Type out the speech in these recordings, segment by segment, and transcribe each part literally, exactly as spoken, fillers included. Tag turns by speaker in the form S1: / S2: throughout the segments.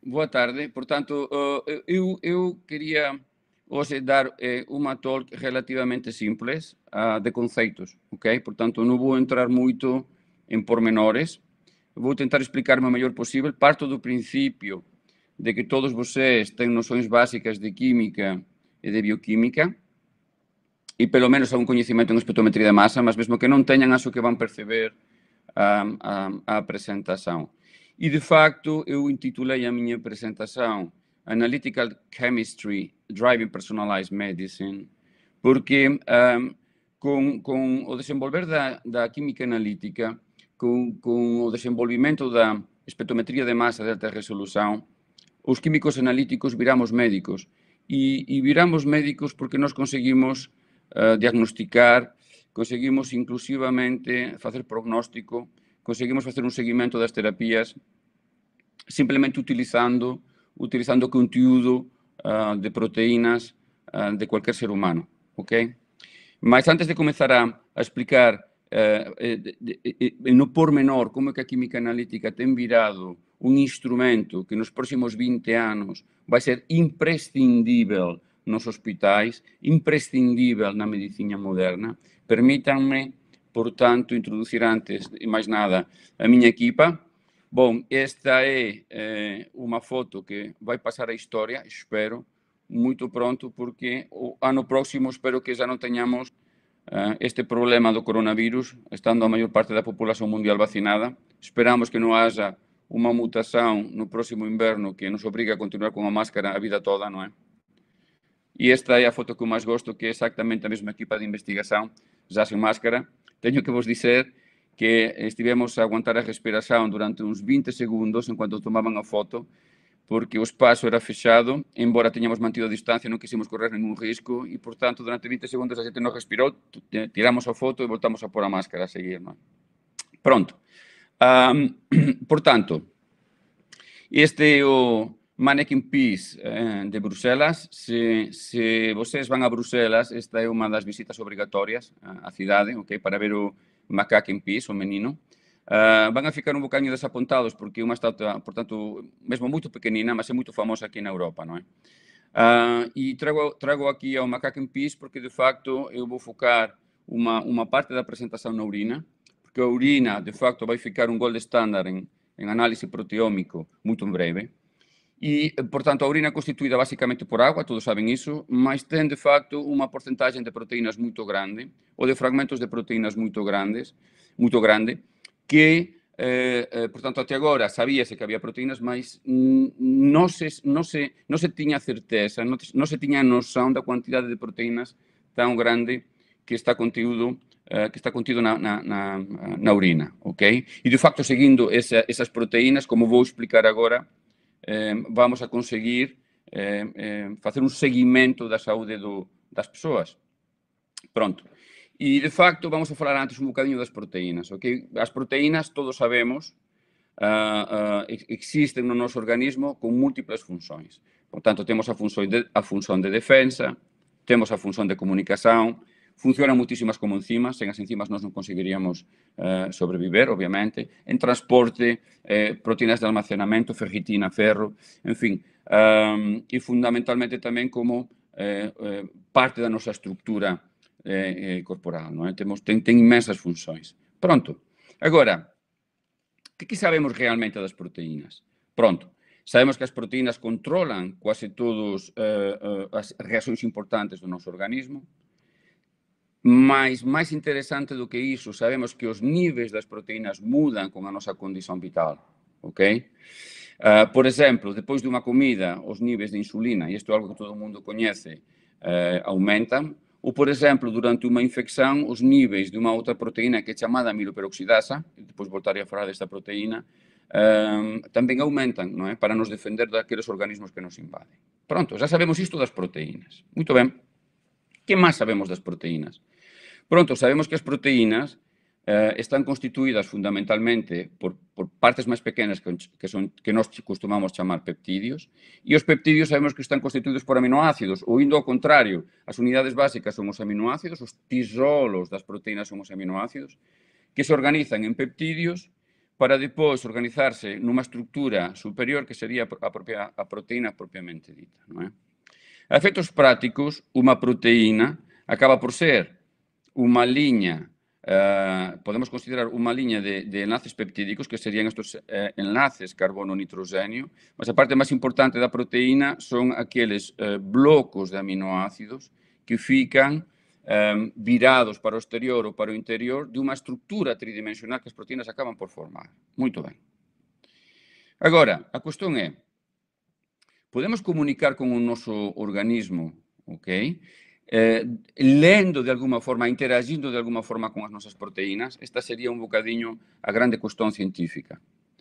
S1: boa tarde. Portanto, eu, eu queria hoje dar eh, uma talk relativamente simples uh, de conceitos, ok? Portanto, não vou entrar muito em pormenores. Vou tentar explicar-me o melhor possível. Parto do princípio de que todos vocês têm noções básicas de química e de bioquímica e, pelo menos, algum conhecimento em espectrometria de massa, mas mesmo que não tenham, acho que vão perceber a, a, a apresentação. E, de facto, eu intitulei a minha apresentação Analytical Chemistry Driving Personalized Medicine, porque um, com, com o desenvolver da, da química analítica, com, com o desenvolvimento da espectrometria de massa de alta resolução, os químicos analíticos viramos médicos. E, e viramos médicos porque nós conseguimos uh, diagnosticar, conseguimos inclusivamente facer prognóstico, conseguimos facer un seguimento das terapias simplemente utilizando, utilizando conteúdo uh, de proteínas uh, de cualquier ser humano, ok? Mas antes de comenzar a, a explicar uh, de, de, de, no pormenor como é que a química analítica ten virado un instrumento que nos próximos vinte anos vai ser imprescindível nos hospitais, imprescindível na medicina moderna, permítanme, portanto, introducir antes de máis nada a miña equipa. Bom, esta é eh, unha foto que vai pasar a historia, espero, muito pronto, porque o ano próximo espero que já non teñamos uh, este problema do coronavirus, estando a maior parte da populación mundial vacinada. Esperamos que non haxa unha mutación no próximo inverno que nos obriga a continuar con a máscara a vida toda, non é? E esta é a foto que eu máis gosto, que é exactamente a mesma equipa de investigación, já sen máscara. Teño que vos dizer que estivemos a aguantar a respiración durante uns vinte segundos enquanto tomaban a foto, porque o espazo era fechado, embora teñamos mantido a distancia, non quisimos correr ningún risco e, portanto, durante vinte segundos a xente non respirou, tiramos a foto e voltamos a pôr a máscara a seguir, non? Pronto. Um, portanto, este é o Mannequin Piece eh, de Bruxelas. Se, se vocês van a Bruxelas, esta é unha das visitas obrigatorias á cidade, okay, para ver o Macaque en Piece, o menino. Uh, van a ficar un bocaño desapontados porque é unha estatua, portanto, mesmo moito pequenina, mas é moito famosa aquí na Europa, non é? Uh, e trago, trago aquí ao Macaque en Piece porque, de facto, eu vou focar unha, unha parte da presentación na urina, porque a urina, de facto, vai ficar un gold standard en, en análise proteómico muito en breve. E, portanto, a urina é constituída basicamente por agua, todos saben iso, mas ten, de facto, unha porcentaxe de proteínas moito grande, ou de fragmentos de proteínas moito grandes, moito grande, que, eh, eh, portanto, até agora sabíase que había proteínas, mas non se, non se, non se tiña certeza, non, non se tiña noção da quantidade de proteínas tan grande que está contido, eh, que está contido na, na, na, na urina, ok? E, de facto, seguindo esa, esas proteínas, como vou explicar agora, eh, vamos a conseguir eh, eh, facer un seguimento da saúde do, das persoas. Pronto. E, de facto, vamos a falar antes un bocadinho das proteínas, ok? As proteínas, todos sabemos, uh, uh, existen no noso organismo con múltiples funções. Por tanto, temos a función de, a función de defensa, temos a función de comunicación, funcionan muitísimas como enzimas, sen as enzimas nós non conseguiríamos uh, sobreviver, obviamente, en transporte, eh, proteínas de almacenamento, ferritina, ferro, en fin, um, e fundamentalmente tamén como eh, eh, parte da nosa estructura Eh, eh, corporal, non é? Temos, ten, ten inmensas funções. Pronto. Agora, que, que sabemos realmente das proteínas? Pronto. Sabemos que as proteínas controlan quase todas eh, eh, as reaccións importantes do noso organismo, mas máis interesante do que iso, sabemos que os níveis das proteínas mudan con a nosa condición vital, ok? Uh, por exemplo, depois de unha comida, os níveis de insulina, e isto é algo que todo o mundo coñece, eh, aumentan. Ou, por exemplo, durante unha infección, os níveis de unha outra proteína que é chamada amiloperoxidasa, e depois voltarei a falar desta proteína, um, tamén aumentan, non é? Para nos defender daqueles organismos que nos invaden. Pronto, já sabemos isto das proteínas. Muito ben. Que máis sabemos das proteínas? Pronto, sabemos que as proteínas eh, están constituídas fundamentalmente por, por partes máis pequenas que, que, son, que nós costumamos chamar peptídeos, e os peptídeos sabemos que están constituídos por aminoácidos, ou indo ao contrario, as unidades básicas son os aminoácidos, os tisolos das proteínas son os aminoácidos, que se organizan en peptídeos para depois organizarse numa estrutura superior que sería a, propia, a proteína propiamente dita. Non é? A efectos prácticos, unha proteína acaba por ser unha liña, uh, podemos considerar unha liña de, de enlaces peptídicos, que serían estos uh, enlaces carbono-nitrogenio, mas a parte máis importante da proteína son aqueles uh, blocos de aminoácidos que fican um, virados para o exterior ou para o interior de unha estructura tridimensional que as proteínas acaban por formar. Moito ben. Agora, a cuestión é, podemos comunicar con o noso organismo, ok? Eh, lendo de alguma forma, interagindo de alguma forma con as nosas proteínas. Esta sería un bocadiño a grande cuestión científica.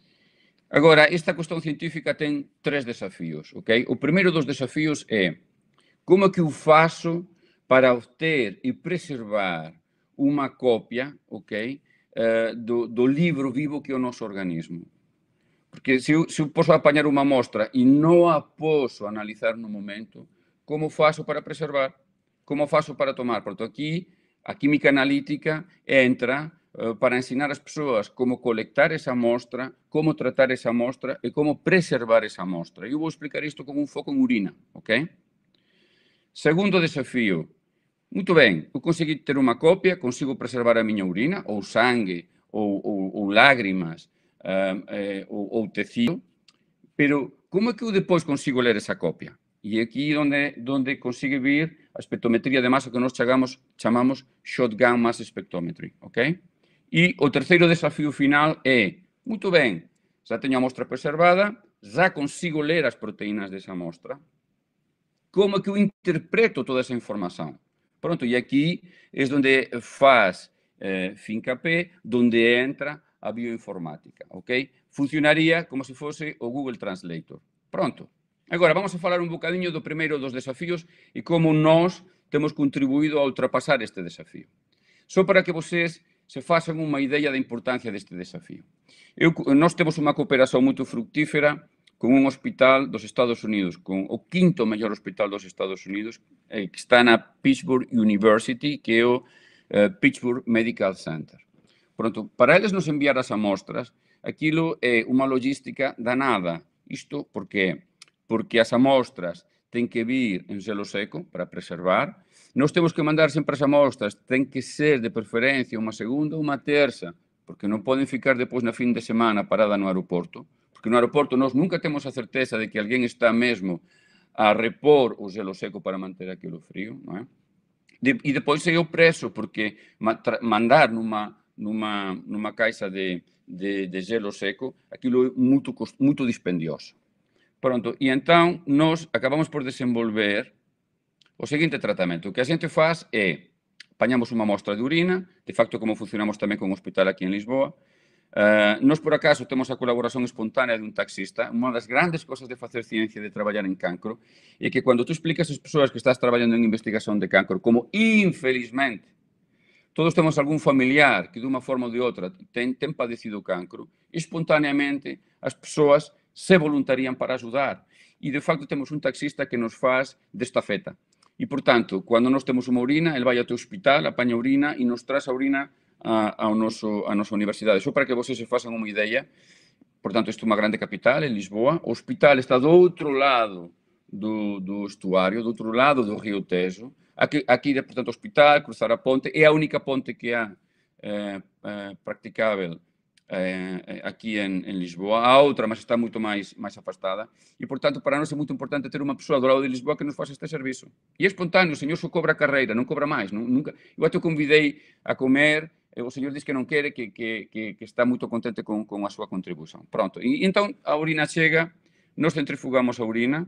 S1: Agora, esta cuestión científica ten tres desafíos, ok? O primeiro dos desafíos é como que eu faço para obter e preservar unha copia, ok, uh, do, do libro vivo que é o noso organismo. Porque se eu, se eu posso apañar unha mostra e non a posso analizar no momento, como faço para preservar? Como faço para tomar? Porque aquí a química analítica entra uh, para ensinar as persoas como colectar esa mostra, como tratar esa mostra e como preservar esa mostra. Eu vou explicar isto con un foco en urina, ok? Segundo desafío. Muito ben, eu consegui ter unha copia, consigo preservar a miña urina, ou sangue, ou, ou, ou lágrimas, uh, eh, ou, ou tecido, pero como é que eu depois consigo ler esa copia? E aquí onde, onde consigue vir a espectrometría de masa que nós chamamos, chamamos shotgun mass spectrometry, ok? E o terceiro desafío final é, muito ben, já teño a mostra preservada, já consigo ler as proteínas desa mostra, como é que eu interpreto toda esa información? Pronto, e aquí é onde faz eh, fincapé, onde entra a bioinformática, ok? Funcionaría como se fose o Google Translator. Pronto. Agora, vamos a falar un bocadiño do primeiro dos desafíos e como nós temos contribuído a ultrapasar este desafío. Só para que vocês se façan unha idea da importancia deste desafío. Eu, nós temos unha cooperación moito fructífera con un hospital dos Estados Unidos, con o quinto mellor hospital dos Estados Unidos, eh, que está na Pittsburgh University, que é o eh, Pittsburgh Medical Center. Pronto, para eles nos enviar as amostras, aquilo é unha logística danada. Isto porque porque as amostras ten que vir en gelo seco para preservar. Nós temos que mandar sempre as amostras, ten que ser de preferencia unha segunda ou unha terza, porque non poden ficar depois na fin de semana parada no aeroporto, porque no aeroporto nós nunca temos a certeza de que alguén está mesmo a repor o gelo seco para manter aquilo frío, non é? De, e depois é o preso, porque mandar numa, numa, numa caixa de, de, de gelo seco, aquilo é muito, muito dispendioso. Pronto, e entón nós acabamos por desenvolver o seguinte tratamento. O que a xente faz é, apañamos unha mostra de urina, de facto como funcionamos tamén con un hospital aquí en Lisboa. Uh, nós, por acaso, temos a colaboración espontánea de un taxista. Unha das grandes cosas de facer ciencia, de traballar en cancro, é que cando tú explicas ás persoas que estás traballando en investigación de cancro, como infelizmente todos temos algún familiar que de unha forma ou de outra ten, ten padecido cancro, espontaneamente as persoas se voluntarían para ajudar. E, de facto, temos un taxista que nos faz de estafeta. E, por tanto, cando nós temos unha urina, ele vai ao teu hospital, apaña a urina e nos traz a urina a, ao noso, a nosa universidade. Só para que vocês se façan unha idea, por tanto, isto é unha grande capital, en Lisboa. O hospital está do outro lado do, do estuario, do outro lado do río Tejo. Aquí, aquí, portanto, o hospital, cruzar a ponte, é a única ponte que há eh, eh, practicável eh, aquí en, en Lisboa. A outra, mas está moito máis, máis afastada. E, portanto, para nós é moito importante ter unha persoa do lado de Lisboa que nos faça este servizo. E é espontáneo, o señor só cobra a carreira, non cobra máis. Non, nunca... Eu até o convidei a comer, o señor diz que non quere, que, que, que, que está moito contente con, con a súa contribución. Pronto, e, e entón a urina chega, nos centrifugamos a urina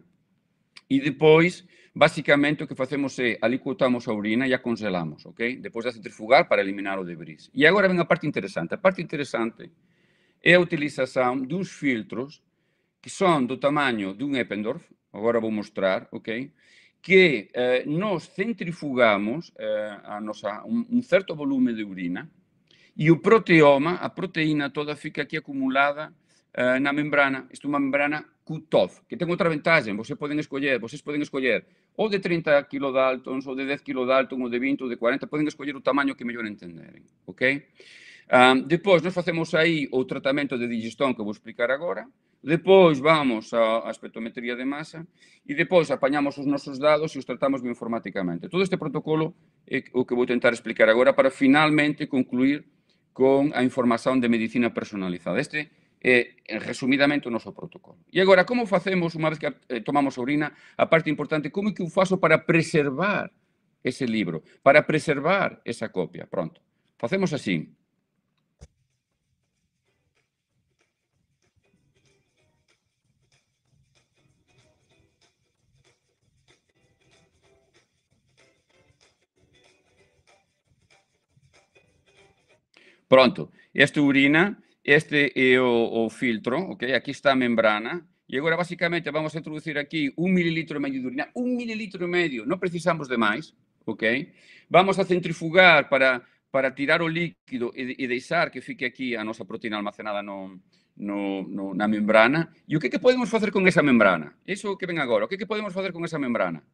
S1: e depois, basicamente, o que facemos é alicuotamos a urina e a congelamos, ok? Depois de centrifugar para eliminar o debris. E agora ven a parte interesante. A parte interesante é a utilización duns filtros que son do tamaño dun Eppendorf, agora vou mostrar, ok? Que eh, nos centrifugamos eh, a nosa, un, un certo volume de urina e o proteoma, a proteína toda, fica aquí acumulada eh, na membrana. Isto é unha membrana cut-off, que ten outra ventaxe. Vocês poden escoller, vocês poden escoller ou de trinta kilodaltons, ou de dez kilodaltons, ou de vinte, ou de cuarenta, poden escoller o tamaño que mellor entenderen, ok? Um, depois, nós facemos aí o tratamento de digestão que eu vou explicar agora. Depois vamos á espectrometría de masa e depois apañamos os nosos dados e os tratamos bioinformáticamente. Todo este protocolo é o que vou tentar explicar agora para finalmente concluir con a información de medicina personalizada. Este é, resumidamente, o noso protocolo. E agora, como facemos, unha vez que tomamos a orina, a parte importante, como é que o faço para preservar ese libro, para preservar esa copia? Pronto, facemos así. Pronto, esta urina, este é o, o filtro, ok? Aquí está a membrana. E agora, basicamente, vamos a introducir aquí un mililitro e medio de urina. Un mililitro e medio, non precisamos de máis, ok? Vamos a centrifugar para, para tirar o líquido e, e deixar que fique aquí a nosa proteína almacenada no, no, no, na membrana. E o que, que podemos facer con esa membrana? Iso que ven agora, o que, que podemos facer con esa membrana?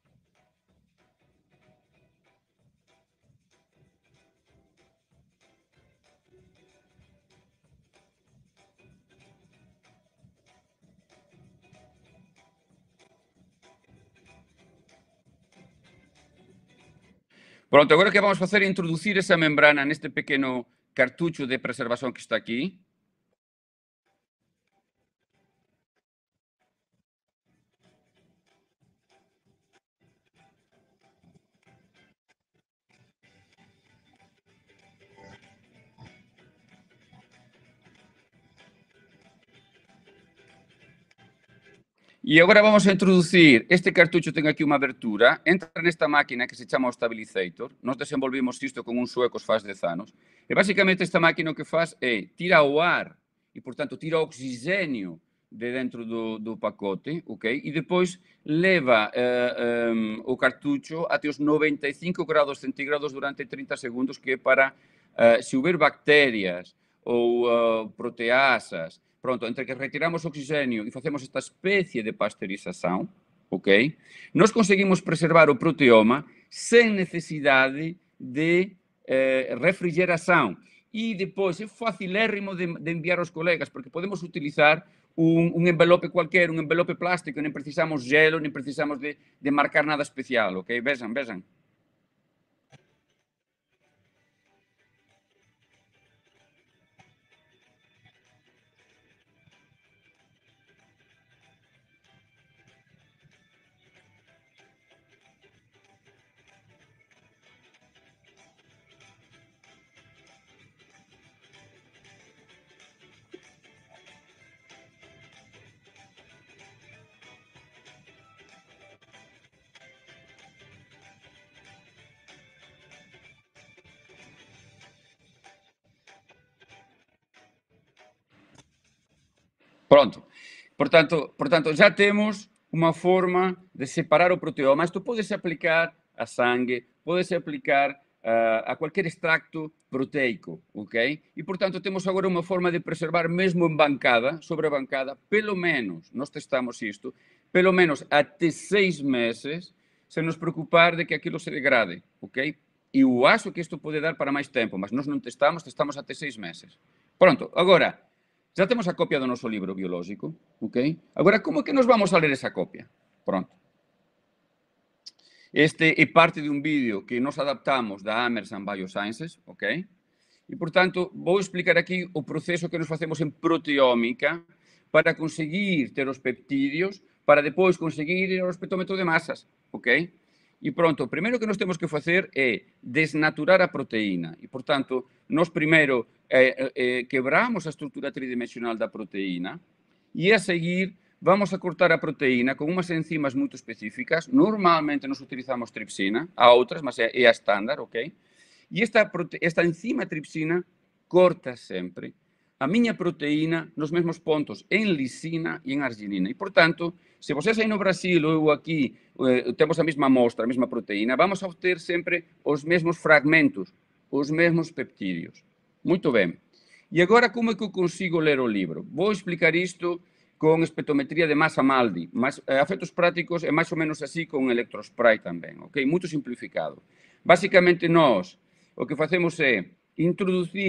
S1: Pronto, agora o que vamos facer é introducir esa membrana neste pequeno cartucho de preservación que está aquí. E agora vamos a introducir, este cartucho ten aquí unha abertura, entra nesta máquina que se chama o Stabilizator, nós desenvolvimos isto con uns suecos faz dez anos, e basicamente esta máquina o que faz é tira o ar, e portanto tira o oxigénio de dentro do, do pacote, ok? E depois leva eh, um, o cartucho até os noventa e cinco grados centígrados durante trinta segundos, que é para, uh, se houver bacterias ou uh, proteasas, pronto, entre que retiramos oxigénio e facemos esta especie de pasteurización, ok? Nós conseguimos preservar o proteoma sen necesidade de eh, refrigeración. E depois é facilérrimo de, de enviar aos colegas, porque podemos utilizar un, un envelope cualquier, un envelope plástico, nem precisamos gelo, nem precisamos de, de marcar nada especial, ok? Vexan, vexan. Pronto. Portanto, portanto, já temos uma forma de separar o proteoma. Isto pode-se aplicar a sangue, pode-se aplicar uh, a qualquer extracto proteico, ok? E, portanto, temos agora uma forma de preservar mesmo em bancada, sobre a bancada, pelo menos, nós testamos isto, pelo menos até seis meses, sem nos preocupar de que aquilo se degrade, ok? E eu acho que isto pode dar para máis tempo, mas nós non testamos, testamos até seis meses. Pronto, agora, já temos a copia do noso libro biológico, ok? Agora, como é que nos vamos a ler esa copia? Pronto. Este é parte de un vídeo que nos adaptamos da Amazon Biosciences, ok? E, portanto, vou explicar aquí o proceso que nos facemos en proteómica para conseguir ter os peptídeos, para depois conseguir o espectrómetro de masas, ok? E pronto, o primeiro que nós temos que facer é desnaturar a proteína. E, portanto, nós primeiro eh, eh, quebramos a estrutura tridimensional da proteína e, a seguir, vamos a cortar a proteína con unhas enzimas moito específicas. Normalmente nos utilizamos tripsina, a outras, mas é, é a estándar, ok? E esta, esta enzima tripsina corta sempre a miña proteína nos mesmos pontos, en lisina e en arginina. E, portanto, se vocês aí no Brasil ou eu aquí eh, temos a mesma amostra, a mesma proteína, vamos a obter sempre os mesmos fragmentos, os mesmos peptídeos. Muito bem. E agora, como é que eu consigo ler o livro? Vou explicar isto con espectrometría de masa Maldi, mas a efectos prácticos é máis ou menos así con electrospray tamén, ok? Muito simplificado. Basicamente, nós o que facemos é introducir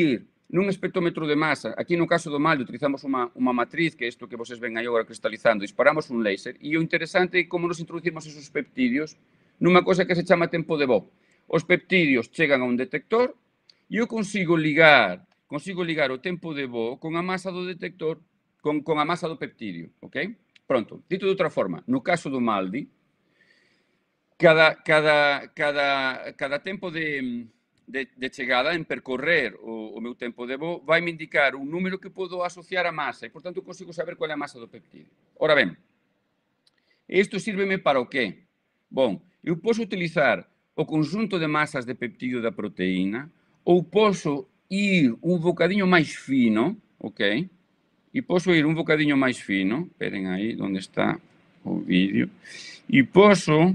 S1: nun espectrómetro de masa, aquí no caso do malde utilizamos unha, unha matriz, que é isto que vocês ven aí agora cristalizando, disparamos un láser, e o interesante é como nos introducimos esos peptidios nunha cosa que se chama tempo de voo. Os peptidios chegan a un detector e eu consigo ligar, consigo ligar o tempo de voo con a masa do detector, con, con a masa do peptidio, ok? Pronto, dito de outra forma, no caso do malde, cada, cada, cada, cada tempo de... De, de chegada, en percorrer o, o meu tempo de voo, vai me indicar un número que podo asociar a masa e, portanto, consigo saber qual é a masa do peptidio. Ora ben, isto sírveme para o quê? Bom, eu posso utilizar o conjunto de masas de peptidio da proteína ou posso ir un bocadinho máis fino, ok? E posso ir un bocadinho máis fino, esperen aí, onde está o vídeo, e posso...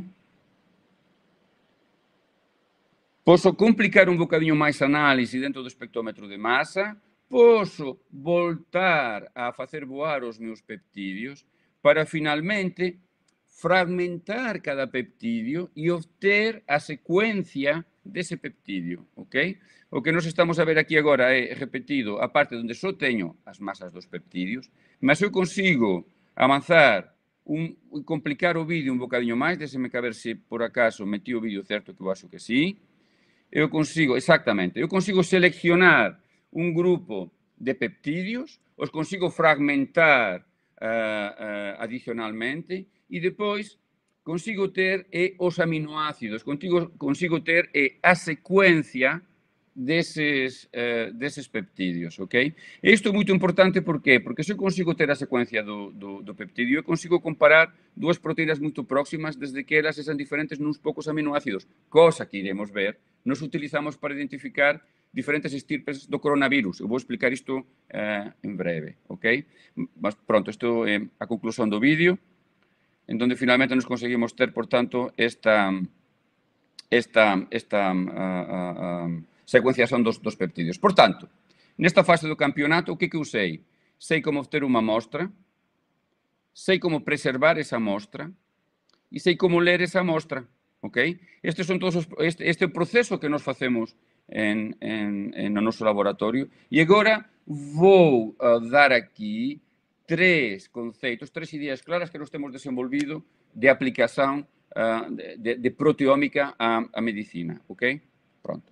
S1: Posso complicar un bocadinho máis a análise dentro do espectrómetro de masa, posso voltar a facer voar os meus peptidios para finalmente fragmentar cada peptidio e obter a secuencia dese peptidio, ok? O que nos estamos a ver aquí agora é repetido a parte onde só teño as masas dos peptidios, mas eu consigo avanzar un, complicar o vídeo un bocadinho máis, déxeme que a ver se por acaso metí o vídeo certo, que eu acho que sí. Eu consigo, exactamente, eu consigo seleccionar un grupo de peptidios, os consigo fragmentar uh, uh, adicionalmente e depois consigo ter e os aminoácidos, consigo, consigo ter e a secuencia deses, uh, deses peptidios, ok? E isto é moito importante, por qué? Porque se eu consigo ter a secuencia do, do, do peptidio, eu consigo comparar dúas proteínas moito próximas desde que elas sean diferentes nuns poucos aminoácidos, cosa que iremos ver nos utilizamos para identificar diferentes estirpes do coronavirus. Eu vou explicar isto eh, en breve, ok? Mas pronto, isto é a conclusión do vídeo, en donde finalmente nos conseguimos ter, por tanto, esta, esta, esta uh, uh, uh, secuenciación dos, dos peptidios. Por tanto, nesta fase do campeonato, o que que eu sei? Sei como obter unha mostra, sei como preservar esa mostra e sei como ler esa mostra. Okay? Estes son todos os, este, este é o proceso que nos facemos en, en, en no noso laboratorio e agora vou uh, dar aquí tres conceitos, tres ideas claras que nos temos desenvolvido de aplicación uh, de, de, de proteómica á, á medicina. Okay? Pronto.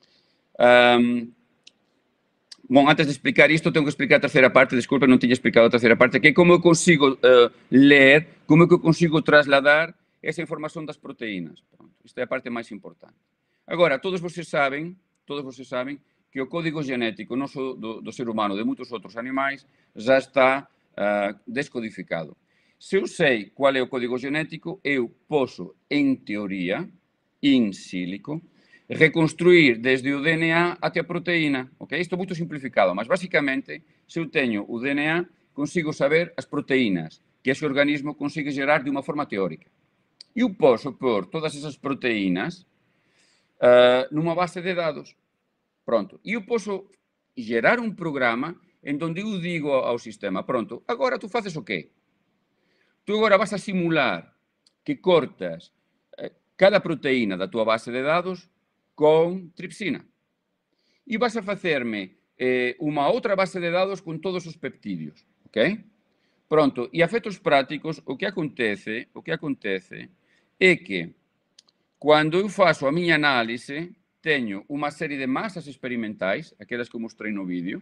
S1: Um, Bom, antes de explicar isto, tengo que explicar a terceira parte, desculpa, non tiña explicado a terceira parte, que é como eu consigo uh, ler, como é que eu consigo trasladar esa información das proteínas. Pronto, esta é a parte máis importante. Agora, todos vocês saben, todos vocês saben que o código genético noso do, do ser humano, de moitos outros animais, já está uh, descodificado. Se eu sei qual é o código genético, eu posso, en teoría, in sílico, reconstruir desde o D N A até a proteína. Okay? Isto é moito simplificado, mas basicamente, se eu teño o D N A, consigo saber as proteínas que ese organismo consigue gerar de unha forma teórica. Eu posso pôr todas esas proteínas uh, numa base de dados. Pronto. E eu posso gerar un programa en donde eu digo ao sistema, pronto, agora tú faces o quê? Tú agora vas a simular que cortas uh, cada proteína da tua base de dados con tripsina. E vas a facerme eh, unha outra base de dados con todos os peptidios. Ok? Pronto. E a efectos prácticos, o que acontece, o que acontece é que, cando eu faço a miña análise, teño unha serie de masas experimentais, aquelas que mostrei no vídeo,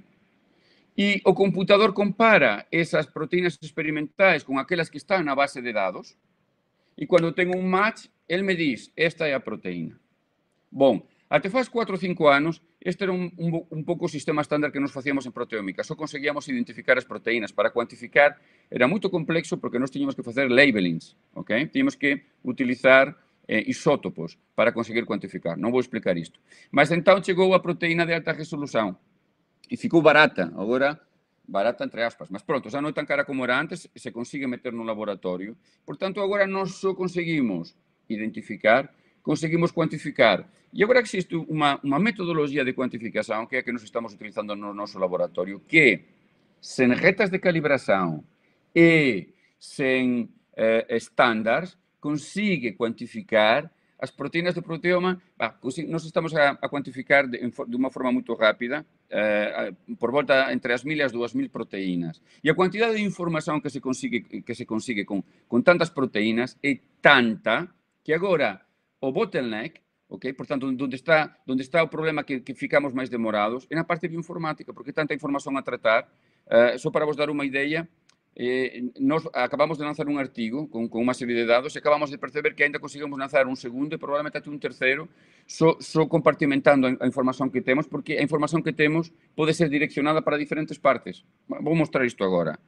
S1: e o computador compara esas proteínas experimentais con aquelas que están na base de dados, e cando tengo un match, el me diz, esta é a proteína. Bom, até faz cuatro ou cinco anos, este era un, un, un pouco o sistema estándar que nos facíamos en proteómica. Só conseguíamos identificar as proteínas. Para cuantificar era moito complexo porque nós tiñamos que facer labelings, ok? Tiñamos que utilizar eh, isótopos para conseguir cuantificar. Non vou explicar isto. Mas entón chegou a proteína de alta resolución e ficou barata. Agora, barata entre aspas, mas pronto, xa non é tan cara como era antes, se consigue meter no laboratorio. Por tanto, agora nós só conseguimos identificar, conseguimos cuantificar. E agora existe unha, unha metodoloxía de cuantificación que é a que nos estamos utilizando no noso laboratorio, que sen retas de calibración e sen eh, estándares, consigue cuantificar as proteínas do proteoma, bah, nós estamos a, a cuantificar de, de unha forma moito rápida, eh, por volta entre as mil e as dúas mil proteínas. E a quantidade de información que se consigue, que se consigue con, con tantas proteínas é tanta que agora o bottleneck, okay? Por tanto, onde está, onde está o problema que, que ficamos máis demorados é na parte bioinformática, porque tanta información a tratar. Eh, só para vos dar unha idea, Eh, nos acabamos de lanzar un artigo con, con unha serie de dados e acabamos de perceber que ainda conseguimos lanzar un segundo e probablemente até un terceiro só, só compartimentando a, a información que temos, porque a información que temos pode ser direccionada para diferentes partes. Vou mostrar isto agora.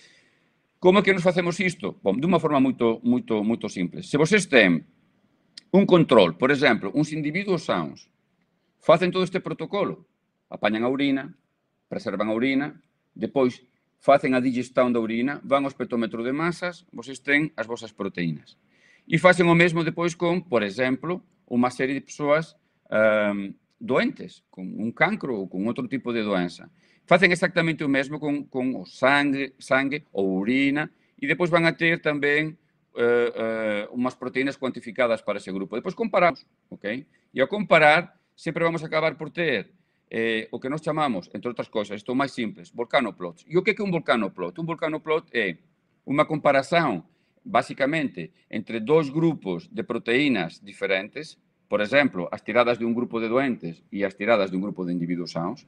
S1: Como é que nos facemos isto? Bom, de unha forma moito, moito, moito simples. Se vocês ten un control, por exemplo, uns individuos sãos, facen todo este protocolo, apañan a urina, preservan a urina, depois facen a digestão da urina, van ao espectrómetro de masas, vocês ten as vosas proteínas. E facen o mesmo depois con, por exemplo, unha serie de persoas um, doentes, con un cancro ou con outro tipo de doença. Facen exactamente o mesmo con, con o sangue, sangue ou urina, e depois van a ter tamén uh, uh, unhas proteínas cuantificadas para ese grupo. Depois comparamos, ok? E ao comparar, sempre vamos a acabar por ter Eh, o que nos chamamos, entre outras cousas, isto máis simples, volcanoplots. E o que é que un volcanoplot? Un volcanoplot é unha comparación, basicamente, entre dous grupos de proteínas diferentes, por exemplo, as tiradas de un grupo de doentes e as tiradas de un grupo de individuos sãos,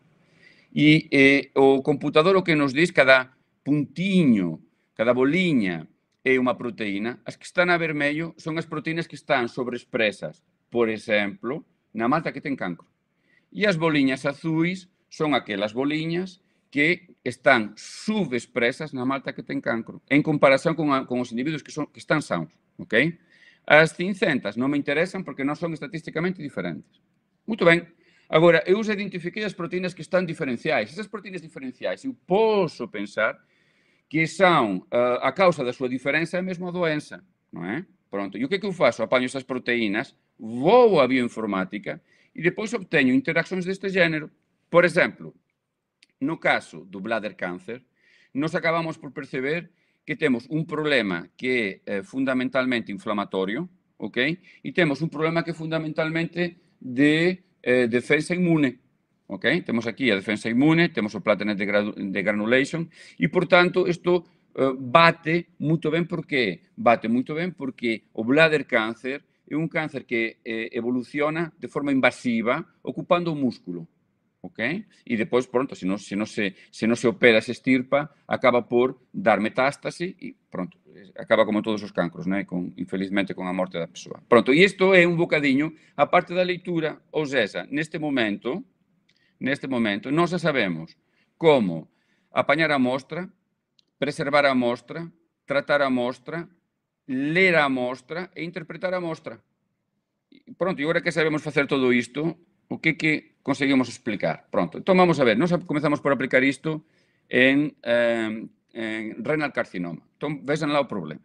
S1: e eh, o computador o que nos diz cada puntiño, cada boliña é unha proteína, as que están a vermello son as proteínas que están sobreexpresas, por exemplo, na malta que ten cancro. E as boliñas azuis son aquelas boliñas que están subexpresas na malta que ten cancro, en comparación con, a, con os individuos que, son, que están sãos. Okay? As cincentas non me interesan porque non son estatísticamente diferentes. Muito ben. Agora, eu já identifiquei as proteínas que están diferenciais. Esas proteínas diferenciais, eu posso pensar que son uh, a causa da súa diferença é mesmo a doença. Non é? Pronto. E o que é que eu faço? Apaño esas proteínas, vou á bioinformática e depois obteño interaccións deste género. Por exemplo, no caso do bladder cancer, nos acabamos por perceber que temos un problema que é eh, fundamentalmente inflamatorio, ok? E temos un problema que é fundamentalmente de eh, defensa inmune, ok? Temos aquí a defensa inmune, temos o platelet de, de granulation e, por tanto, isto eh, bate moito ben. Por que? Bate moito ben porque o bladder cancer é un cáncer que eh, evoluciona de forma invasiva ocupando o músculo, ok? E depois, pronto, se non se, non se, se, non se opera, se estirpa, acaba por dar metástase e, pronto, acaba como todos os cancros, né? Con, infelizmente, con a morte da persoa. Pronto, e isto é un bocadiño a parte da leitura, ou seja, neste momento, neste momento, nós xa sabemos como apañar a mostra, preservar a mostra, tratar a mostra, ler a mostra e interpretar a mostra. Pronto, e agora que sabemos facer todo isto, o que que conseguimos explicar? Pronto, entón vamos a ver, nós comezamos por aplicar isto en, eh, en renal carcinoma. Entón, vexan lá o problema.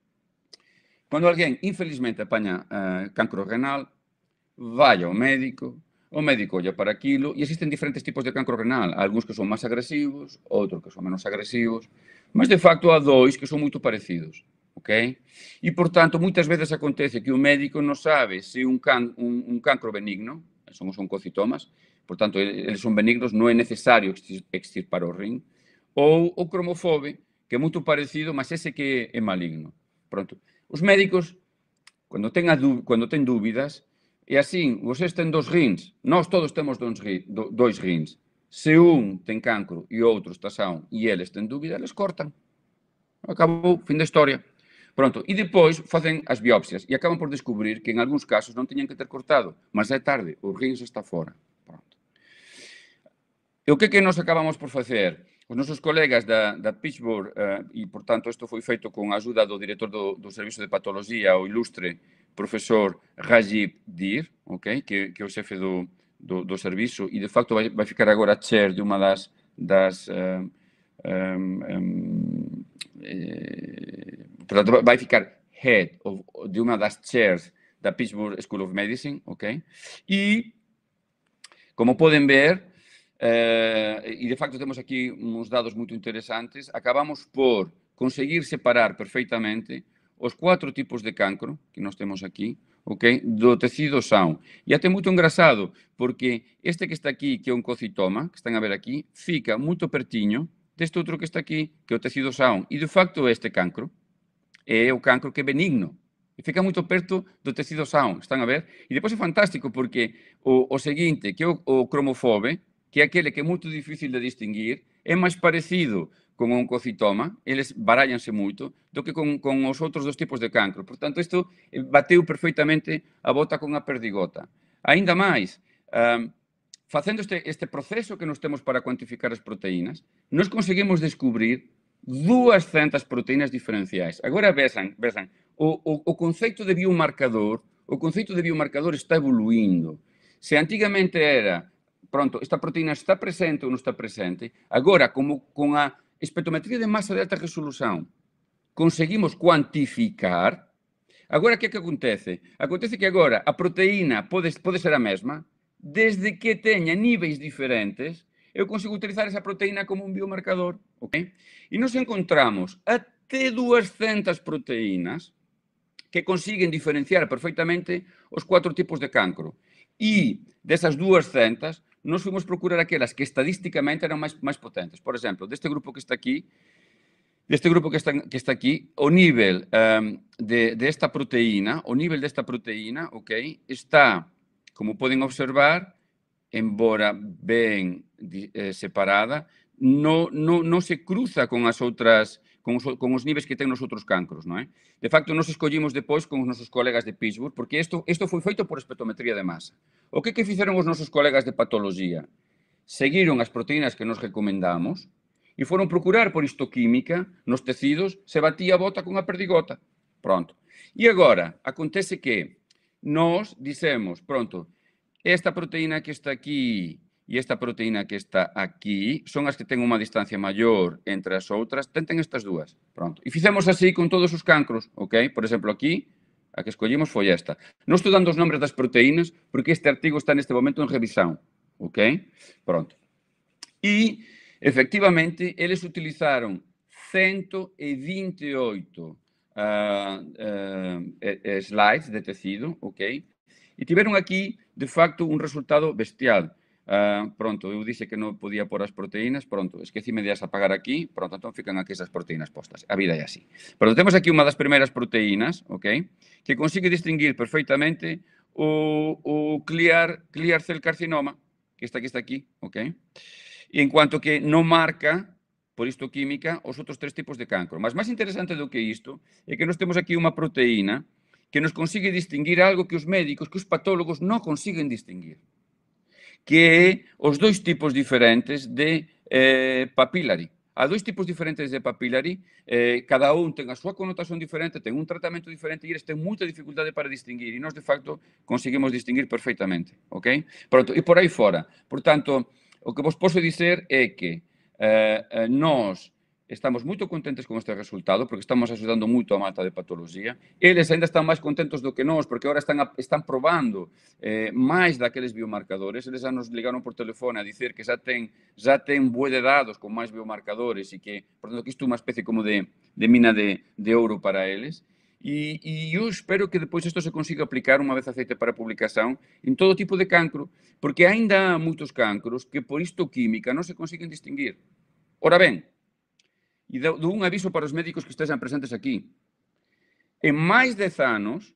S1: Cando alguén, infelizmente, apaña eh, cancro renal, vai ao médico, o médico olla para aquilo, e existen diferentes tipos de cancro renal, algúns que son máis agresivos, outros que son menos agresivos, mas de facto há dois que son moito parecidos. Okay? E, por tanto, moitas veces acontece que o médico non sabe se un, can, un, un cancro benigno, son os oncocitomas, por tanto, eles son benignos, non é necesario extirpar o rin, ou o cromofobe, que é moito parecido, mas ese que é maligno. Pronto. Os médicos, cando ten, a, cando ten dúbidas, e así, vocês ten dos rins, nós todos temos dois rins. Se un ten cancro e outro está são e eles ten dúbida, eles cortan. Acabou, fin da historia. Pronto, e depois facen as biopsias e acaban por descubrir que en algúns casos non teñan que ter cortado, mas é tarde, o rins está fora. Pronto. E o que que nos acabamos por facer? Os nosos colegas da, da Pittsburgh, eh, e, por tanto, isto foi feito con a ajuda do director do, do Servicio de Patología, o ilustre profesor Rajiv Dir, okay? que, que é o xefe do, do, do servicio, e, de facto, vai, vai ficar agora chair de unha das... das um, um, um, eh, portanto, vai ficar head of, de unha das chairs da Pittsburgh School of Medicine, ok? E, como poden ver, eh, e de facto temos aquí uns dados moito interesantes, acabamos por conseguir separar perfeitamente os cuatro tipos de cancro que nós temos aquí, ok, do tecido são. E até moito engraçado, porque este que está aquí, que é un cocitoma, que están a ver aquí, fica moito pertiño deste outro que está aquí, que é o tecido são. E, de facto, este cancro é o cancro que é benigno. E fica moito perto do tecido são, están a ver? E depois é fantástico, porque o, o seguinte, que é o, o cromofobe, que é aquele que é moito difícil de distinguir, é máis parecido con un cocitoma, eles barallanse moito, do que con, con os outros dos tipos de cancro. Por tanto, isto bateu perfeitamente a bota con a perdigota. Ainda máis, um, facendo este, este proceso que nos temos para cuantificar as proteínas, nos conseguimos descubrir duascentas proteínas diferenciais. Agora, vexan, vexan, o, o, o conceito de biomarcador, o conceito de biomarcador está evoluindo. Se antigamente era, pronto, esta proteína está presente ou non está presente, agora, como con a espectrometría de masa de alta resolución, conseguimos cuantificar. Agora, que é que acontece? Acontece que agora a proteína pode, pode ser a mesma, desde que teña níveis diferentes, eu consigo utilizar esa proteína como un biomarcador. Okay? E nos encontramos até duascentas proteínas que consiguen diferenciar perfectamente os cuatro tipos de cancro. E desas duascentas, nos fomos procurar aquelas que estadísticamente eran máis, máis potentes. Por exemplo, deste grupo que está aquí, deste grupo que está, que está aquí, o nivel um, de, de esta proteína, o nivel desta proteína, ok, está, como poden observar, embora ben eh, separada, non no, no se cruza con as outras, con os, con os niveis que ten nos outros cancros, non é? De facto, nos escollimos depois con os nosos colegas de Pittsburgh, porque isto, isto foi feito por espectrometría de masa. O que que fixeron os nosos colegas de patoloxía? Seguiron as proteínas que nos recomendamos e foron procurar por histoquímica nos tecidos se batía a bota con a perdigota. Pronto. E agora, acontece que nós dixemos, pronto, esta proteína que está aquí e esta proteína que está aquí son as que ten unha distancia maior entre as outras, tenten estas dúas. Pronto. E fixemos así con todos os cancros, ok? Por exemplo, aquí, a que escollimos foi esta. Non estou dando os nombres das proteínas porque este artigo está neste momento en revisión, ok? Pronto. E, efectivamente, eles utilizaron ciento vinte e oito uh, uh, slides de tecido, ok? E tiveron aquí, de facto, un resultado bestial. Uh, pronto, eu dixe que non podía por as proteínas, pronto, esquecime de as apagar aquí, pronto, entón fican aquí esas proteínas postas. A vida é así. Pero temos aquí unha das primeiras proteínas, ok, que consigue distinguir perfectamente o, o clear, clear cell carcinoma, que está aquí, está aquí, ok? E en cuanto que non marca, por histoquímica, os outros tres tipos de cancro. Mas máis interesante do que isto é que nós temos aquí unha proteína que nos consigue distinguir algo que os médicos, que os patólogos non consiguen distinguir, que é os dois tipos diferentes de eh, papillary. Há dois tipos diferentes de papillary, eh, cada un ten a súa connotación diferente, ten un tratamento diferente e eles ten moita dificultade para distinguir e nós, de facto, conseguimos distinguir perfectamente, ok? Pronto, e por aí fora. Por tanto, o que vos posso dizer é que eh, eh, nós estamos moito contentes con este resultado porque estamos axudando moito a malta de patoloxía. Eles ainda están máis contentos do que nós porque agora están, a, están probando eh, máis daqueles biomarcadores. Eles já nos ligaron por telefone a dizer que xa ten, xa ten bué de dados con máis biomarcadores e que, por tanto, que isto é unha especie como de, de mina de, de ouro para eles. E, e eu espero que depois isto se consiga aplicar unha vez aceite para publicación en todo tipo de cancro, porque ainda há moitos cancros que por histoquímica non se consiguen distinguir. Ora ben, e dou un aviso para os médicos que estejam presentes aquí. En máis de dez anos,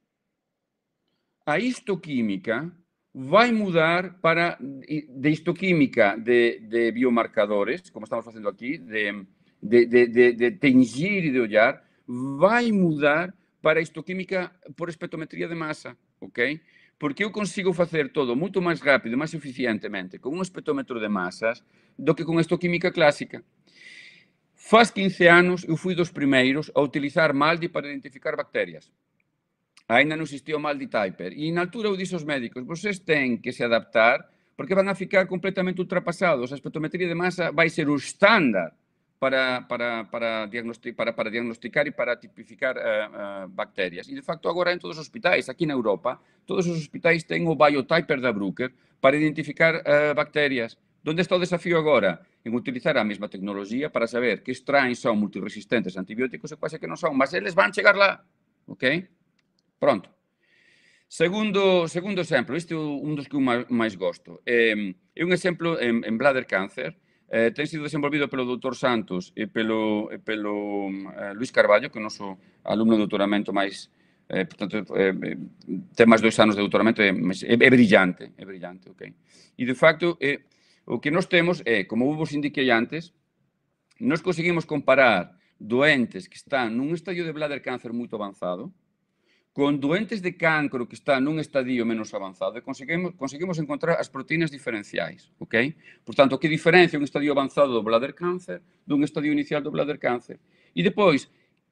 S1: a histoquímica vai mudar para de histoquímica de, de biomarcadores, como estamos facendo aquí, de, de, de, de, de tengir e de ollar, vai mudar para a histoquímica por espectrometría de masa, ok? Porque eu consigo facer todo moito máis rápido, máis eficientemente con un espectrómetro de masas do que con a histoquímica clásica. Faz quince anos, eu fui dos primeiros a utilizar MALDI para identificar bacterias. Ainda non existía o MALDI Typer. E na altura eu dixo aos médicos, vocês têm que se adaptar porque van a ficar completamente ultrapassados. A espectrometría de masa vai ser o estándar para, para, para, diagnosticar, para, para diagnosticar e para tipificar uh, uh, bacterias. E, de facto, agora en todos os hospitais, aquí na Europa, todos os hospitais ten o Biotyper da Bruker para identificar uh, bacterias. Onde está o desafío agora? En utilizar a mesma tecnología para saber que strains son multiresistentes a antibióticos e quase que non son, mas eles van chegar lá, ok? Pronto. Segundo, segundo exemplo, este é un dos que eu máis gosto. É, é un exemplo en, en bladder cancer. Eh, ten sido desenvolvido pelo doutor Santos e pelo, e pelo eh, Luis Carballo, que é o noso alumno de doutoramento máis, eh, portanto, eh, ten máis dois anos de doutoramento, é, é, é brillante, é brillante, ok? E, de facto, eh, o que nós temos é, como vos indiquei antes, nós conseguimos comparar doentes que están nun estadio de bladder cancer moito avanzado con doentes de cancro que están nun estadio menos avanzado e conseguimos, conseguimos encontrar as proteínas diferenciais, ok? Por tanto, que diferencia un estadio avanzado do bladder cancer dun estadio inicial do bladder cancer? E depois,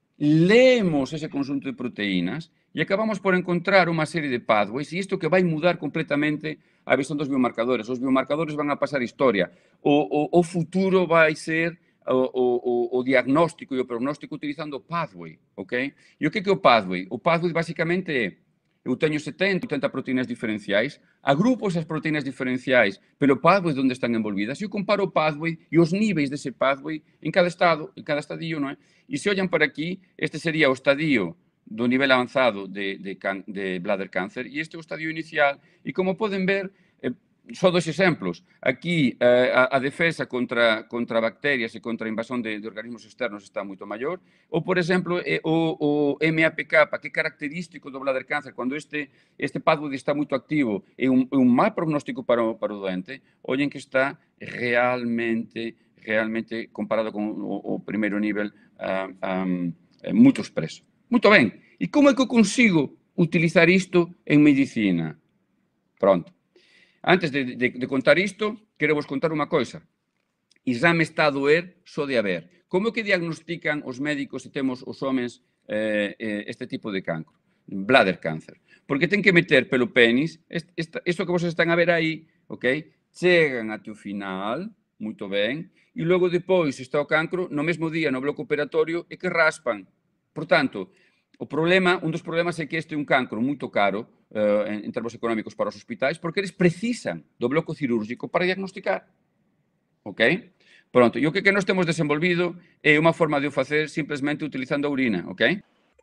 S1: leemos ese conjunto de proteínas e acabamos por encontrar unha serie de pathways e isto que vai mudar completamente a visión dos biomarcadores. Os biomarcadores van a pasar historia. O, o, o futuro vai ser o, o, o diagnóstico e o prognóstico utilizando o pathway, ok? E o que é que o pathway? O pathway basicamente é, eu teño setenta, oitenta proteínas diferenciais, agrupo esas proteínas diferenciais pelo pathway onde están envolvidas e eu comparo o pathway e os níveis dese pathway en cada estado, en cada estadio, non é? E se ollan para aquí, este sería o estadio do nivel avanzado de, de, can, de bladder cancer e este é o estadio inicial. E como poden ver, eh, só dos exemplos. Aquí eh, a, a defensa contra, contra bacterias e contra a invasión de, de organismos externos está moito maior. Ou, por exemplo, eh, o, o M A P K, que é característico do bladder cancer, cando este, este pathway está moito activo e un, un mal prognóstico para o, para o doente, ollen que está realmente, realmente comparado con o, o primeiro nivel um, um, moito expreso. Muito ben. E como é que eu consigo utilizar isto en medicina? Pronto. Antes de, de, de contar isto, quero vos contar unha coisa. Isá me está a doer só de haber. Como é que diagnostican os médicos se temos os homens eh, eh, este tipo de cancro? Bladder cancer. Porque ten que meter pelo penis, isto que vos están a ver aí, ok? Chegan até o final, moito ben, e logo depois está o cancro, no mesmo día no bloco operatorio, e que raspan. Por tanto, o problema, un dos problemas é que este é un cancro moito caro eh, en, en termos económicos para os hospitais, porque eles precisan do bloco cirúrgico para diagnosticar. Ok? Pronto, e o que, que nós temos desenvolvido é unha forma de o facer simplesmente utilizando a urina, ok?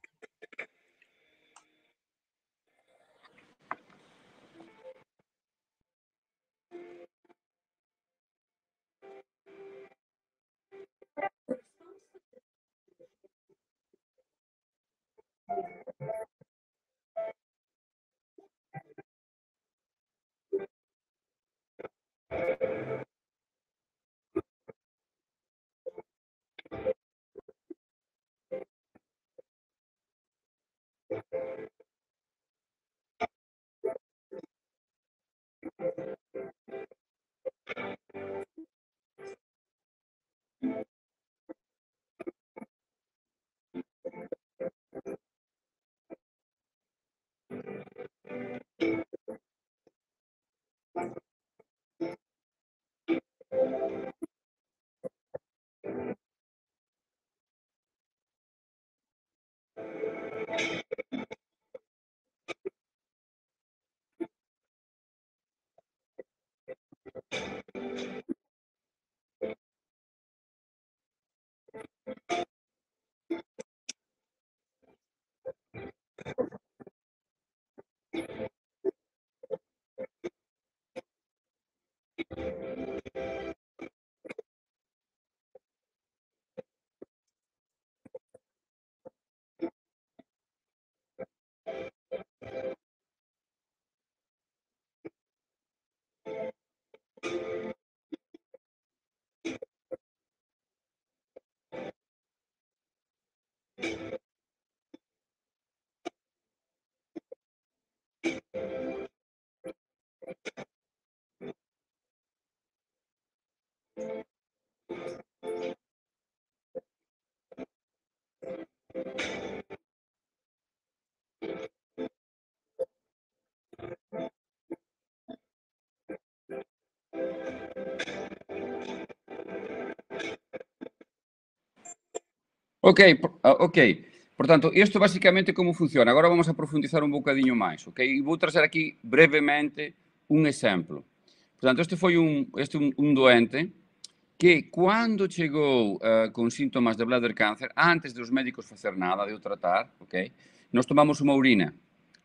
S1: Ok, ok. Por tanto, isto basicamente como funciona. Agora vamos a profundizar un bocadiño máis, ok? E vou trazer aquí brevemente un exemplo. Por tanto, este foi un, este un, un doente que cando chegou uh, con síntomas de bladder cancer, antes dos médicos facer nada, de o tratar, ok? Nos tomamos unha urina.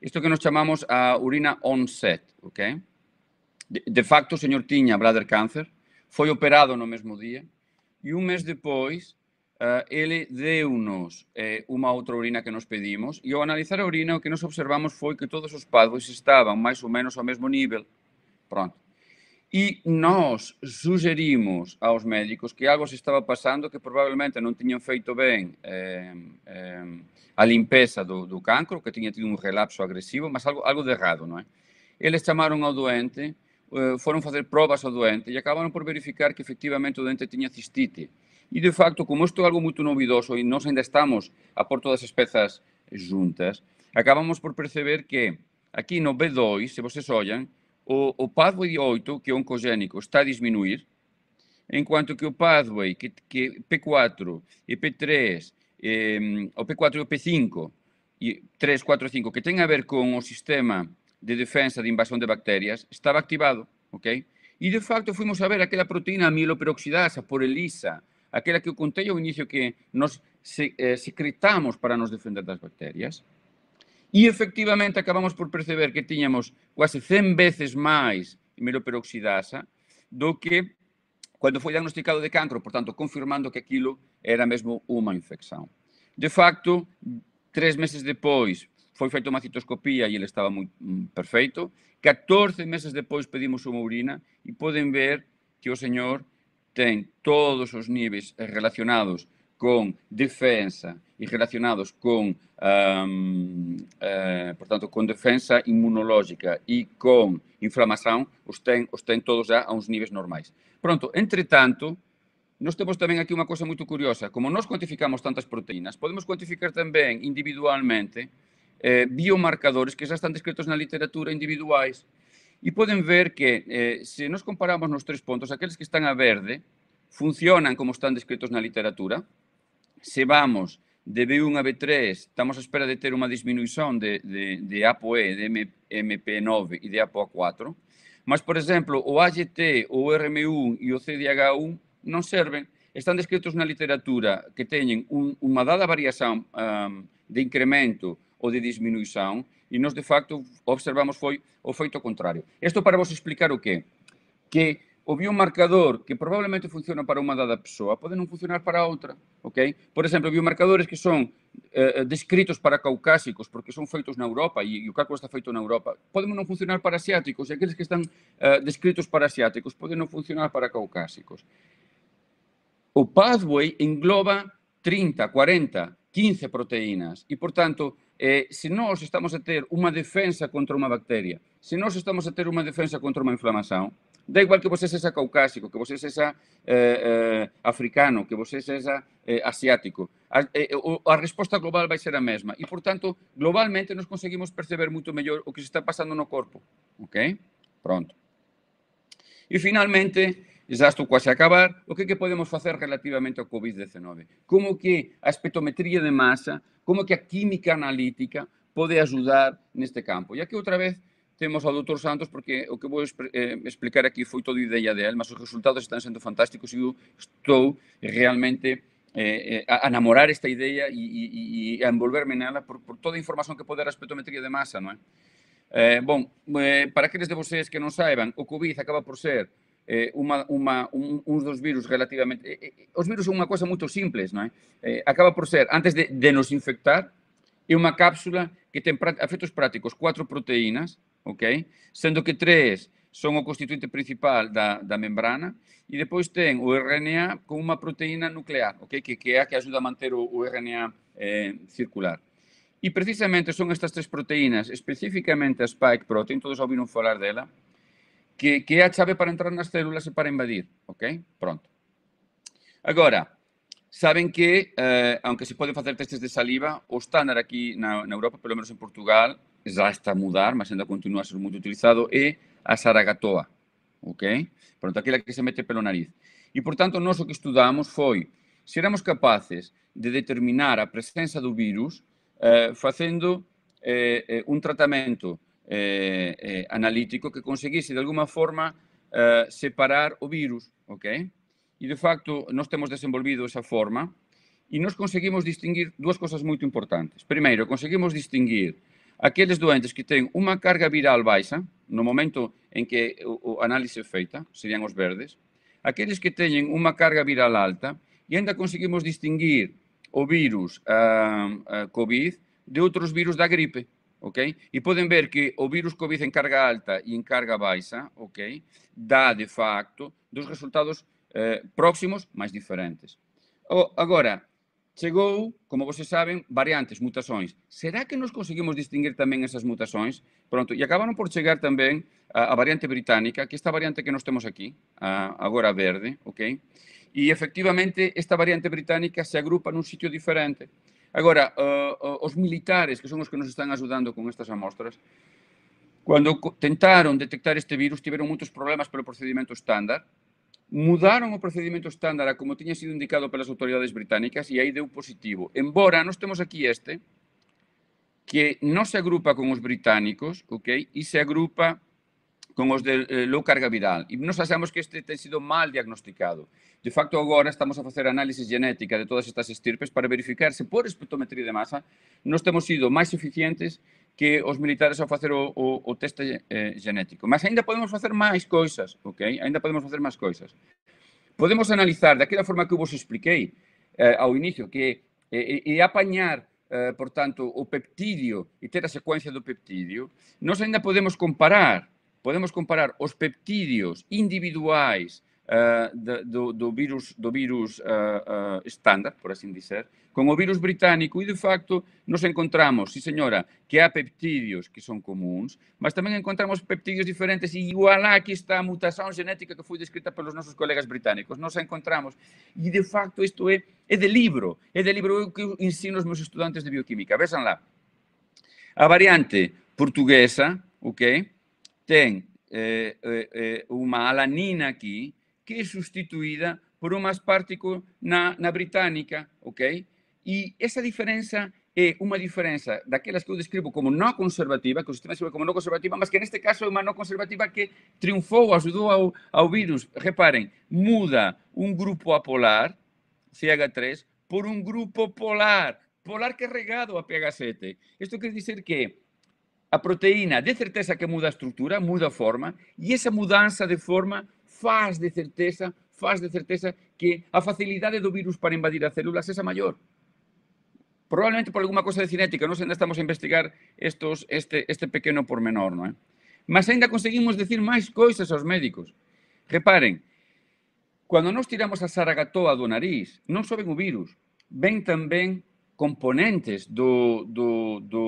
S1: isto que nos chamamos a urina onset, ok? De, de facto, o señor tiña bladder cancer, foi operado no mesmo día, e un mes depois, uh, ele deu-nos eh, unha outra urina que nos pedimos, e ao analizar a urina, o que nos observamos foi que todos os pathways estaban máis ou menos ao mesmo nível. Pronto. E nós sugerimos aos médicos que algo se estaba pasando, que probablemente non tiñan feito ben eh, eh, a limpeza do, do cancro, que tiña tido un relapso agresivo, mas algo, algo de errado, non é? Eles chamaron ao doente, eh, foron facer probas ao doente e acabaron por verificar que efectivamente o doente tiña cistite. E, de facto, como isto é algo moito novidoso e nós ainda estamos a por todas as pezas juntas, acabamos por perceber que aquí no B dois, se vocês ollan, O, o pathway oito, que é oncogénico, está a disminuir, enquanto que o pathway que, que P cuatro e P três, eh, o P cuatro e o P cinco, e três, quatro, cinco, que ten a ver con o sistema de defensa de invasión de bacterias, estaba activado, ok? E, de facto, fuimos a ver aquela proteína amiloperoxidasa por ELISA, aquela que eu contei ao inicio que nos se, eh, secretamos para nos defender das bacterias. E, efectivamente, acabamos por perceber que tiñamos quase cen veces máis amiloperoxidasa do que cando foi diagnosticado de cancro, por tanto, confirmando que aquilo era mesmo unha infección. De facto, tres meses depois, foi feita unha citoscopía e ele estaba moi perfeito. catorce meses depois pedimos unha urina e poden ver que o señor ten todos os níveis relacionados con defensa e relacionados con, um, eh, por tanto, con defensa inmunológica e con inflamación, os ten, os ten todos já a uns níveis normais. Pronto, entretanto, nós temos tamén aquí unha cosa moito curiosa. Como nós cuantificamos tantas proteínas, podemos cuantificar tamén individualmente eh, biomarcadores que já están descritos na literatura individuais. E poden ver que, eh, se nos comparamos nos tres pontos, aqueles que están a verde funcionan como están descritos na literatura. Se vamos de B uno a B tres, estamos a espera de ter unha disminución de, de, de A P O E, de M P nove e de A P O A cuatro, mas, por exemplo, o A G T, o R M uno e o C D H uno non serven. Están descritos na literatura que teñen un, unha dada variación um, de incremento ou de disminución e nós, de facto, observamos foi o feito contrario. Isto para vos explicar o qué? Que o biomarcador que probablemente funciona para unha dada persoa pode non funcionar para outra, ok? Por exemplo, biomarcadores que son eh, descritos para caucásicos porque son feitos na Europa e, e o cálculo está feito na Europa, poden non funcionar para asiáticos e aqueles que están eh, descritos para asiáticos poden non funcionar para caucásicos. O pathway engloba trinta, cuarenta, quince proteínas e, por tanto, eh, se nós estamos a ter unha defensa contra unha bacteria, se nós estamos a ter unha defensa contra unha inflamación, da igual que você sexa caucásico, que você sexa eh, eh, africano, que você sexa eh, asiático. A, eh, a resposta global vai ser a mesma. E, por tanto, globalmente nos conseguimos perceber moito mellor o que se está pasando no corpo. Ok? Pronto. E, finalmente, já estou quase a acabar, o que, que podemos facer relativamente ao COVID diecinueve? Como que a espectrometría de masa, como que a química analítica pode ajudar neste campo? E aquí, outra vez, temos ao doutor Santos, porque o que vou eh, explicar aquí foi todo ideia de él, mas os resultados están sendo fantásticos e eu estou realmente eh, a enamorar esta ideia e, e, e a envolverme nela por, por toda a información que pode dar a espectrometría de masa, non é? Eh, bon, eh, para aqueles de vocês que non saiban, o COVID acaba por ser eh, uma, uma, un, uns dos virus relativamente... Eh, eh, os virus son unha cosa moito simples, non é? Eh, acaba por ser, antes de, de nos infectar, é unha cápsula que ten a efectos prácticos cuatro proteínas, ok? Sendo que tres son o constituinte principal da, da membrana e depois ten o R N A con unha proteína nuclear, ok? Que, que é a que ajuda a manter o, o R N A eh, circular. E precisamente son estas tres proteínas, especificamente a spike protein, todos ouviron falar dela, que, que é a chave para entrar nas células e para invadir, ok? Pronto. Agora, saben que, eh, aunque se poden facer testes de saliva, o estándar aquí na, na Europa, pelo menos en Portugal, já está a mudar, mas ainda continua a ser moito utilizado, é a saragatoa, ok? Pronto, aquela que se mete pelo nariz. E, portanto, nós o que estudamos foi se éramos capaces de determinar a presenza do vírus eh, facendo eh, un tratamento eh, eh, analítico que conseguise, de alguma forma, eh, separar o virus, ok? E, de facto, nós temos desenvolvido esa forma e nós conseguimos distinguir dúas cosas moito importantes. Primeiro, conseguimos distinguir aqueles doentes que ten unha carga viral baixa, no momento en que o, o análise é feita, serían os verdes, aqueles que teñen unha carga viral alta, e ainda conseguimos distinguir o virus uh, uh, COVID de outros virus da gripe, ok? E poden ver que o virus COVID en carga alta e en carga baixa, ok, dá, de facto, dos resultados eh, próximos máis diferentes. O, agora, chegou, como vocês saben, variantes, mutações. Será que nos conseguimos distinguir tamén esas mutações? Pronto, e acabaron por chegar tamén a, a variante británica, que esta variante que nos temos aquí, a, agora verde, ok? E, efectivamente, esta variante británica se agrupa nun sitio diferente. Agora, uh, uh, os militares, que son os que nos están ajudando con estas amostras, cando tentaron detectar este virus, tiveron moitos problemas polo procedimento estándar, mudaron o procedimento estándar a como tiña sido indicado pelas autoridades británicas e aí deu positivo. Embora nós temos aquí este, que non se agrupa con os británicos, ok? E se agrupa con os de eh, low carga viral. E nos achamos que este ten sido mal diagnosticado. De facto, agora estamos a facer análisis genética de todas estas estirpes para verificar se por espectrometría de masa nos temos sido máis eficientes que os militares ao facer o, o, o teste eh, genético. Mas ainda podemos facer máis coisas, ok? Ainda podemos facer máis coisas. Podemos analizar, daquela forma que vos expliquei eh, ao inicio, que e eh, eh, apañar, eh, por tanto, o peptidio e ter a secuencia do peptidio, nós ainda podemos comparar, podemos comparar os peptidios individuais uh, do, do virus, do virus uh, uh, estándar, por así dizer, con o virus británico e, de facto, nos encontramos, sí señora, que há peptidios que son comuns, mas tamén encontramos peptidios diferentes e igual aquí está a mutación genética que foi descrita pelos nosos colegas británicos. Nos a encontramos e, de facto, isto é, é de libro, é de libro que eu ensino aos meus estudantes de bioquímica. Vexan lá. A variante portuguesa, ok, ten eh, eh, unha alanina aquí que é sustituída por un aspartico na, na británica, ok? E esa diferenza é unha diferenza daquelas que eu describo como non conservativa, que o sistema describe como non conservativa, mas que neste caso é unha non conservativa que triunfou, ajudou ao, ao virus. Reparen, muda un grupo apolar, C H tres, por un grupo polar, polar carregado a P H sete. Isto quer dizer que a proteína, de certeza que muda a estrutura, muda a forma, e esa mudanza de forma faz de certeza, faz de certeza que a facilidade do virus para invadir as células é maior. Probablemente por alguma cosa de cinética, nós ainda estamos a investigar estos, este, este pequeno pormenor, non é? Mas ainda conseguimos decir máis coisas aos médicos. Reparen, cando nós tiramos a saragatoa do nariz, non só ven o virus, ven tamén componentes do, do, do,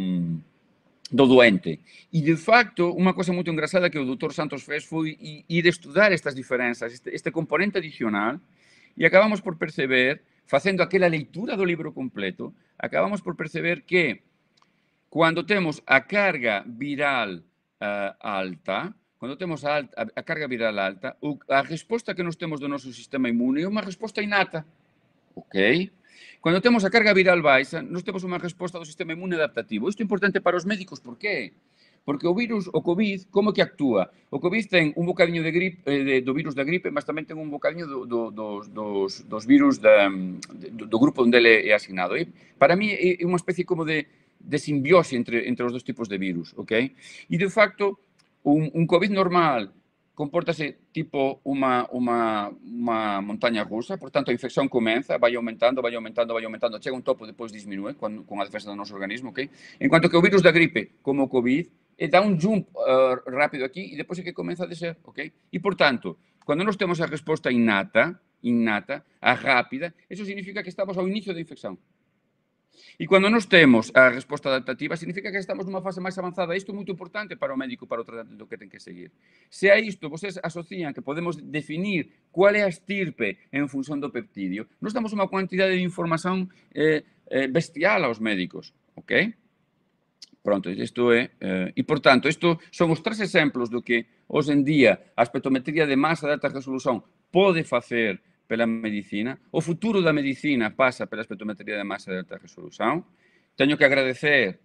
S1: do doente. E, de facto, unha cosa moito engraçada que o doutor Santos fez foi ir estudar estas diferenzas, este, este componente adicional, e acabamos por perceber, facendo aquela leitura do libro completo, acabamos por perceber que cando temos a carga viral uh, alta, cando temos a, alta, a carga viral alta, a resposta que nos temos do noso sistema inmune é unha resposta innata. Ok? Cando temos a carga viral baixa, nos temos unha resposta do sistema inmune adaptativo. Isto é importante para os médicos, por qué? Porque o virus, o COVID, como que actúa? O COVID ten un bocadiño de gripe, eh, do virus da gripe, mas tamén ten un bocadiño do, do, dos, dos, dos virus da, do, do grupo onde ele é asignado. E para mí é unha especie como de, de simbiose entre, entre os dos tipos de virus, ok? E, de facto, un, un COVID normal compórtase tipo unha, unha, unha montaña rusa, por tanto, a infección comeza, vai aumentando, vai aumentando, vai aumentando, chega un topo, depois disminúe con, con a defensa do noso organismo, ok? En cuanto que o virus da gripe, como o COVID, e dá un jump uh, rápido aquí e depois é que comeza a descer, ok? E, por tanto, cando nós temos a resposta innata, innata, a rápida, eso significa que estamos ao inicio da infección. E cando nós temos a resposta adaptativa, significa que estamos nunha fase máis avanzada. Isto é moito importante para o médico, para o tratamento que ten que seguir. Se a isto vocês asocian que podemos definir cual é a estirpe en función do peptidio, nós damos unha cuantidade de información eh, eh, bestial aos médicos, ok? Pronto, isto é... Eh, e, por tanto, isto son os tres exemplos do que, hoxe en día, a espectrometría de masa de alta resolución pode facer pela medicina. O futuro da medicina pasa pela espectrometría de masa de alta resolución. Teño que agradecer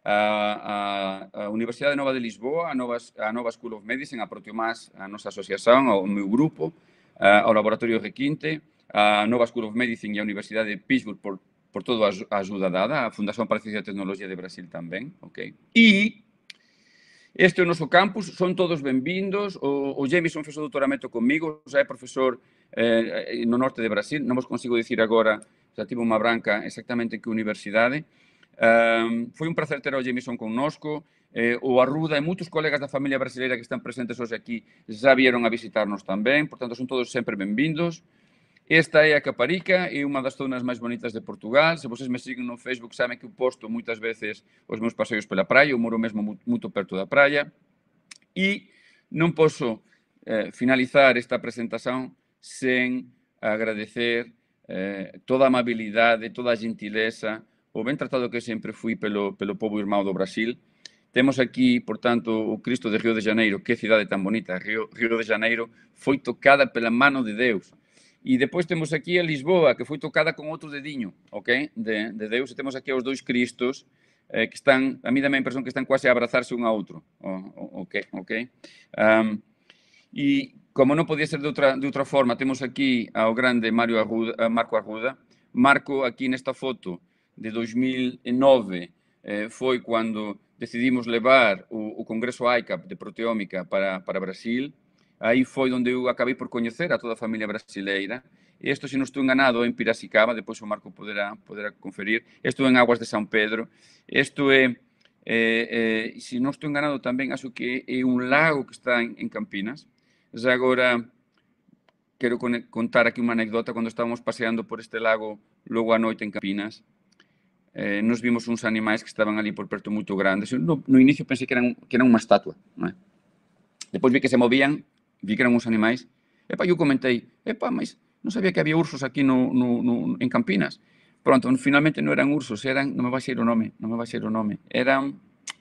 S1: a, a, a Universidade Nova de Lisboa, a Nova, a Nova School of Medicine, a Protiomás, a nosa asociación, ao meu grupo, ao Laboratorio Requinte, a Nova School of Medicine e a Universidade de Pittsburgh por por toda a ajuda dada, a Fundación para a Ciencia e Tecnología de Brasil tamén, ok? E este é o noso campus, son todos benvindos, o, o Jameson fez o doutoramento comigo, xa é profesor eh, no norte de Brasil, non vos consigo dicir agora, xa tivo unha branca exactamente en que universidade. Um, foi un placer ter o Jameson connosco, eh, o Arruda e moitos colegas da familia brasileira que están presentes hoxe aquí xa vieron a visitarnos tamén, portanto, son todos sempre benvindos. Esta é a Caparica, é unha das zonas máis bonitas de Portugal. Se vocês me siguen no Facebook, saben que eu posto moitas veces os meus paseos pela praia, eu moro mesmo moito perto da praia. E non posso eh, finalizar esta presentación sen agradecer eh, toda a amabilidade, toda a gentileza, o ben tratado que sempre fui pelo, pelo povo irmão do Brasil. Temos aquí, portanto, o Cristo de Río de Janeiro, que cidade tan bonita. Río, Río de Janeiro foi tocada pela mano de Deus. E depois temos aquí a Lisboa, que foi tocada con outro dediño, ok? De, de Deus. E temos aquí os dois Cristos, eh, que están, a mí dá a impresión que están quase a abrazarse un a outro. Oh, ok, ok. Um, e como non podía ser de outra, de outra forma, temos aquí ao grande Mario Arruda, Marco Arruda. Marco, aquí nesta foto de dois mil e nove, eh, foi cando decidimos levar o, o Congreso I C A P de proteómica para, para Brasil. Aí foi onde eu acabei por coñecer a toda a familia brasileira. Isto, se non estou enganado, é en Piracicaba, depois o Marco poderá, poderá conferir. Isto é en Aguas de São Pedro. Isto é, eh, eh, se non estou enganado tamén, acho que é un lago que está en, en Campinas. Já agora, quero contar aquí unha anécdota. Cando estábamos paseando por este lago, logo a noite en Campinas, eh, nos vimos uns animais que estaban ali por perto moito grandes. No, no inicio pensei que eran, que eran unha estatua, non é? Depois vi que se movían, vi que eran uns animais. Epa, eu comentei, epa, mas non sabía que había ursos aquí no, no, no, en Campinas. Pronto, finalmente non eran ursos, eran, non me vai ser o nome, non me vai ser o nome, eran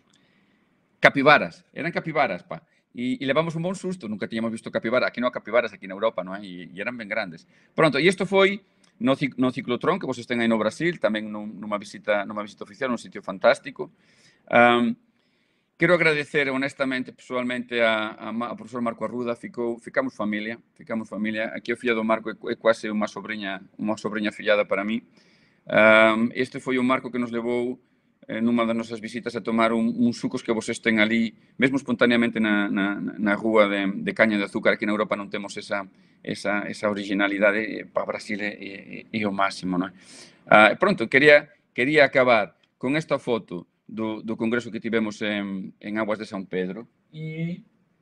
S1: capibaras, eran capibaras, pa. E, e levamos un bon susto, nunca tiñamos visto capibara, aquí non há capibaras aquí na Europa, non é? E, e eran ben grandes. Pronto, e isto foi no, no ciclotrón, que vos estén aí no Brasil, tamén nunha visita, nunha visita oficial, un sitio fantástico. Um, Quero agradecer honestamente, pessoalmente, a, a, a profesor Marco Arruda. Ficou, ficamos familia, ficamos familia. Aquí o fillo do Marco é, é quase unha sobrinha, unha sobrinha fillada para mí. Um, este foi o Marco que nos levou eh, nunha das nosas visitas a tomar un, uns sucos que vos estén ali, mesmo espontaneamente na, na, na rúa de, de caña de azúcar. Aquí na Europa non temos esa, esa, esa originalidade. Para Brasil é, é, é o máximo, non é? Uh, pronto, quería, quería acabar con esta foto Do, do congreso que tivemos en, en Aguas de São Pedro, e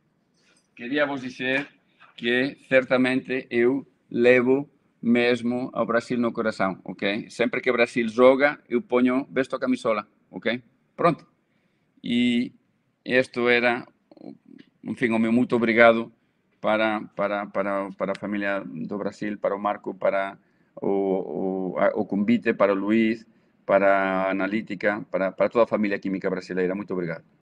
S1: quería vos dizer que certamente eu levo mesmo ao Brasil no corazón, ok? Sempre que Brasil joga, eu poño, vesto a camisola, ok? Pronto. E isto era, en fin, o meu moito obrigado para, para, para, para a familia do Brasil, para o Marco, para o, o, o convite, para o Luís, para a analítica, para, para toda a familia química brasileira. Muito obrigado.